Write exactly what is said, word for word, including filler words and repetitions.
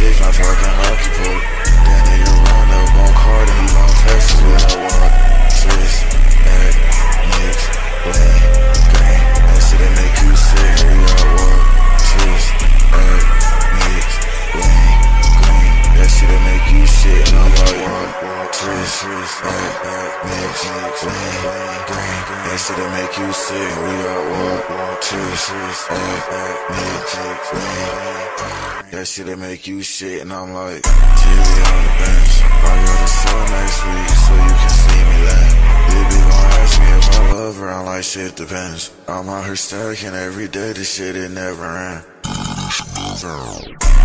six, my fucking lucky pull. Then nigga run up on card and he gon' text us with I want. Twist, egg, mix, lean, green. That shit'll make you sick. We got what? Twist, egg, mix, lean, green. That shit'll make you shit. And I'm like, what? Twist, twist, egg, mix, mix, lean, green. That shit'll make you sick. We got what? Twist, twist, egg, mix, mix, lean. That shit'll make you shit, and I'm like, T V on the bench. I got a show next week, so you can see me land. Baby gon' ask me if I love her, I'm like, shit depends. I'm out here stacking every day, this shit it never ends.